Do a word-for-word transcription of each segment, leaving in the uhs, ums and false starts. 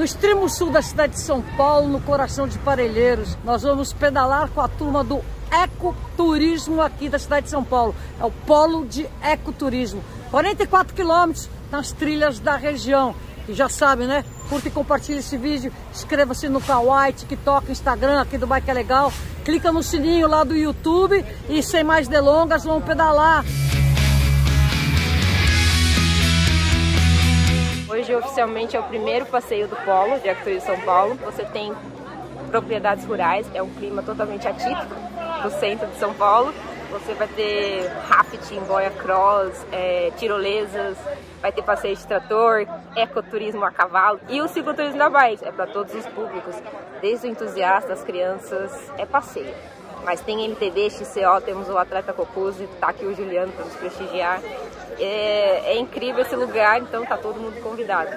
extremo sul da cidade de São Paulo, no coração de Parelheiros. Nós vamos pedalar com a turma do ecoturismo aqui da cidade de São Paulo. É o polo de ecoturismo. quarenta e quatro quilômetros nas trilhas da região. E já sabe, né? Curta e compartilhe esse vídeo. Inscreva-se no Kawaii, TikTok, Instagram aqui do Bike é Legal. Clica no sininho lá do YouTube. E sem mais delongas, vamos pedalar. Hoje oficialmente é o primeiro passeio do polo de ecoturismo de São Paulo. Você tem propriedades rurais, é um clima totalmente atípico do centro de São Paulo. Você vai ter rafting, boia cross, é, tirolesas, vai ter passeio de trator, ecoturismo a cavalo e o cicloturismo da bike. É para todos os públicos, desde o entusiasta, as crianças, é passeio. Mas tem M T B, X C O, temos o atleta Cocuzzi, tá aqui o Juliano para nos prestigiar. É, é incrível esse lugar, então tá todo mundo convidado.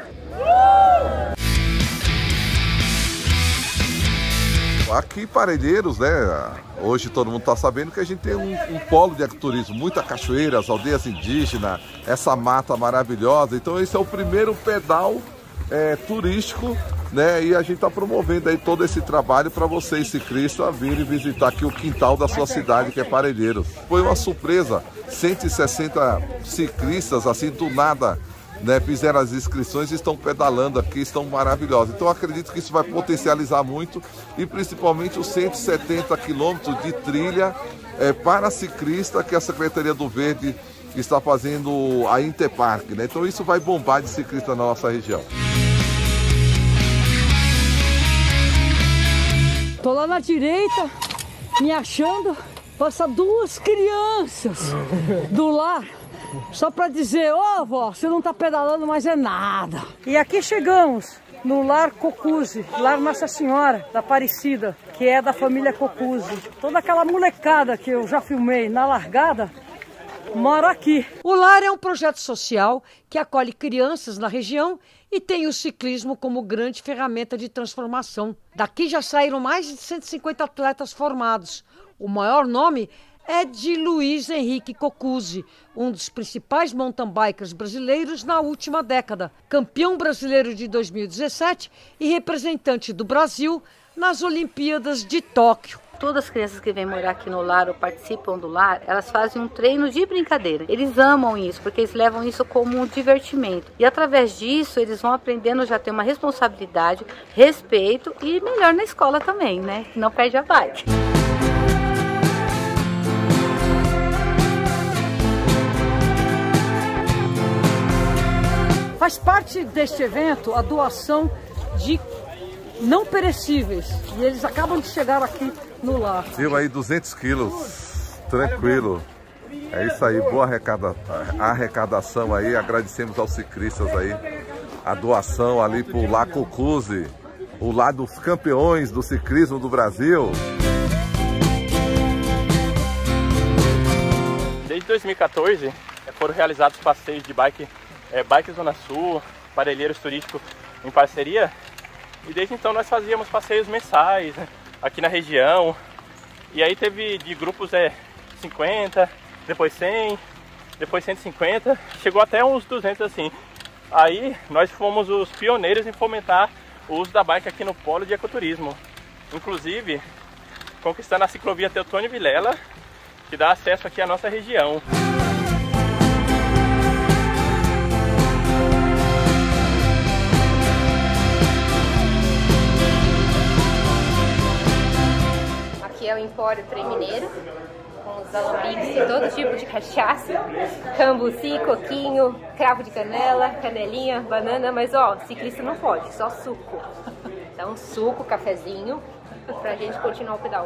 Aqui em Parelheiros, né, hoje todo mundo está sabendo que a gente tem um, um polo de ecoturismo, muitas cachoeiras, aldeias indígenas, essa mata maravilhosa. Então esse é o primeiro pedal é, turístico, né, e a gente está promovendo aí todo esse trabalho para vocês ciclistas virem visitar aqui o quintal da sua cidade, que é Parelheiros. Foi uma surpresa, cento e sessenta ciclistas assim do nada, né, fizeram as inscrições e estão pedalando aqui, estão maravilhosos. Então acredito que isso vai potencializar muito e principalmente os cento e setenta quilômetros de trilha é, para ciclista que a Secretaria do Verde está fazendo a Interparque, né? Então isso vai bombar de ciclista na nossa região. Tô lá na direita, me achando, passa duas crianças do lar. Só para dizer, ô vó, você não tá pedalando, mas é nada. E aqui chegamos no Lar Cocuzzi, Lar Nossa Senhora da Aparecida, que é da família Cocuzzi. Toda aquela molecada que eu já filmei na largada, mora aqui. O Lar é um projeto social que acolhe crianças na região e tem o ciclismo como grande ferramenta de transformação. Daqui já saíram mais de cento e cinquenta atletas formados. O maior nome é de Luiz Henrique Cocuzzi, um dos principais mountain bikers brasileiros na última década, campeão brasileiro de dois mil e dezessete e representante do Brasil nas Olimpíadas de Tóquio. Todas as crianças que vêm morar aqui no lar ou participam do lar, elas fazem um treino de brincadeira. Eles amam isso, porque eles levam isso como um divertimento. E através disso, eles vão aprendendo já a ter uma responsabilidade, respeito e melhor na escola também, né? Não perde a bike. Faz parte deste evento a doação de não perecíveis e eles acabam de chegar aqui no lar. Deu aí duzentos quilos, tranquilo. É isso aí, boa arrecada, arrecadação aí. Agradecemos aos ciclistas aí a doação ali pro Lar Cocuzzi, o lar dos campeões do ciclismo do Brasil. Desde dois mil e quatorze foram realizados passeios de bike, é, Bike Zona Sul, Parelheiros Turístico em parceria. E desde então nós fazíamos passeios mensais, né, aqui na região. E aí teve de grupos é, cinquenta, depois cem, depois cento e cinquenta, chegou até uns duzentos assim. Aí nós fomos os pioneiros em fomentar o uso da bike aqui no polo de ecoturismo. Inclusive conquistando a ciclovia Teotônio Vilela, que dá acesso aqui à nossa região. Aqui é o Empório Trem Mineiro, com os alambiques de todo tipo de cachaça, cambuci, coquinho, cravo de canela, canelinha, banana, mas ó, ciclista não pode, só suco. Então suco, cafezinho, pra gente continuar o pedal.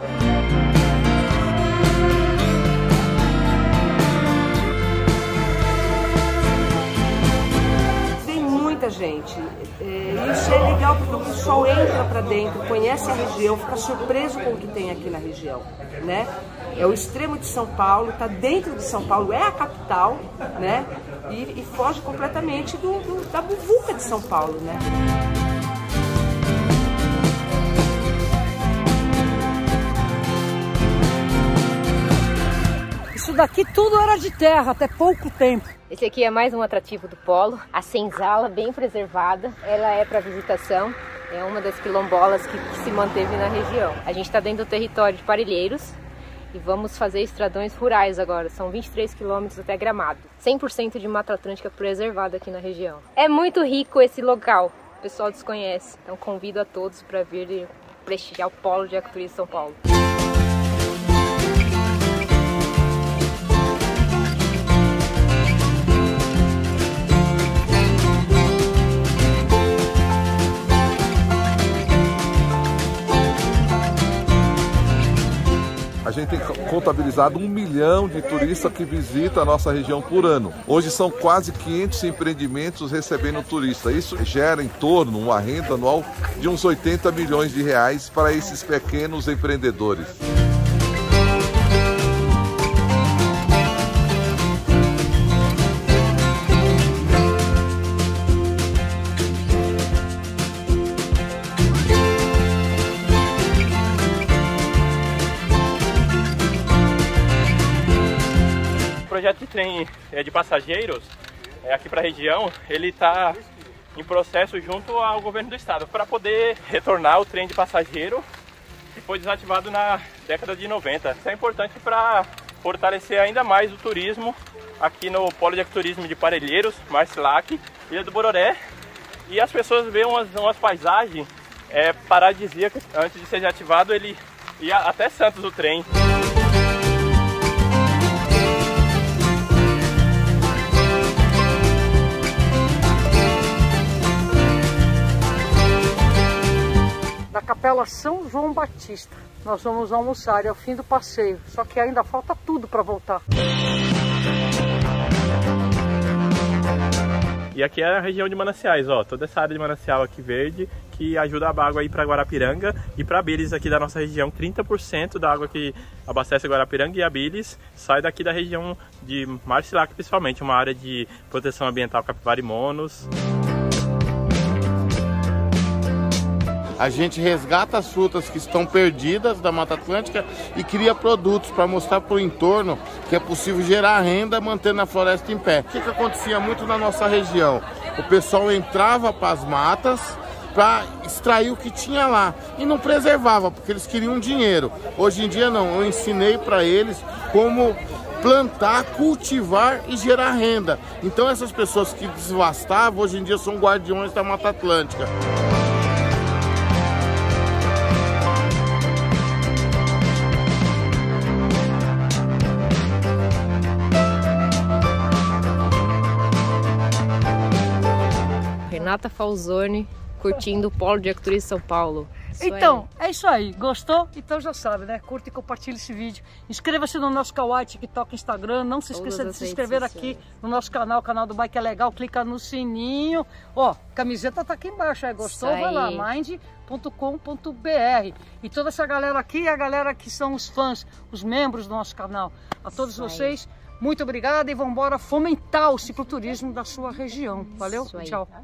Tem muita gente, é, isso é legal porque o pessoal entra para dentro, conhece a região, fica surpreso com o que tem aqui na região, né? É o extremo de São Paulo, está dentro de São Paulo, é a capital, né? E, e foge completamente do, do, da buvuca de São Paulo, né? Isso daqui tudo era de terra até pouco tempo. Esse aqui é mais um atrativo do polo, a senzala bem preservada, ela é para visitação, é uma das quilombolas que, que se manteve na região. A gente está dentro do território de Parelheiros e vamos fazer estradões rurais agora, são vinte e três quilômetros até Gramado. cem por cento de Mata Atlântica preservada aqui na região. É muito rico esse local, o pessoal desconhece, então convido a todos para vir prestigiar o polo de ecoturismo de São Paulo. A gente tem contabilizado um milhão de turistas que visitam a nossa região por ano. Hoje são quase quinhentos empreendimentos recebendo turista. Isso gera em torno uma renda anual de uns oitenta milhões de reais para esses pequenos empreendedores. O projeto de trem de passageiros aqui para a região, ele está em processo junto ao governo do estado para poder retornar o trem de passageiro que foi desativado na década de noventa. Isso é importante para fortalecer ainda mais o turismo aqui no Polo de Ecoturismo de Parelheiros, Marcilac, Ilha do Bororé, e as pessoas veem umas, umas paisagens é, paradisíacas. Antes de ser desativado, ele ia até Santos o trem. Da Capela São João Batista. Nós vamos almoçar, é o fim do passeio, só que ainda falta tudo para voltar. E aqui é a região de mananciais, ó, toda essa área de manancial aqui verde que ajuda a água a ir para Guarapiranga e para Abiles aqui da nossa região. trinta por cento da água que abastece Guarapiranga e Abiles sai daqui da região de Marcilac, principalmente, uma área de proteção ambiental Capivara e Monos. A gente resgata as frutas que estão perdidas da Mata Atlântica e cria produtos para mostrar para o entorno que é possível gerar renda mantendo a floresta em pé. O que, que acontecia muito na nossa região? O pessoal entrava para as matas para extrair o que tinha lá e não preservava, porque eles queriam dinheiro. Hoje em dia não, eu ensinei para eles como plantar, cultivar e gerar renda. Então essas pessoas que devastavam, hoje em dia são guardiões da Mata Atlântica. Renata Falzoni, curtindo o Polo de Ecoturismo de São Paulo. Isso então, aí. É isso aí. Gostou? Então já sabe, né? Curta e compartilhe esse vídeo. Inscreva-se no nosso Kawaii, TikTok, Instagram. Não se esqueça Todas de se inscrever aqui no nosso canal, o canal do Bike é Legal. Clica no sininho. Ó, camiseta tá aqui embaixo. Aí, gostou? Vai lá, mind ponto com ponto br. E toda essa galera aqui é a galera que são os fãs, os membros do nosso canal. A todos isso vocês, aí. Muito obrigada e vamos embora fomentar o cicloturismo da sua região. Valeu? Tchau.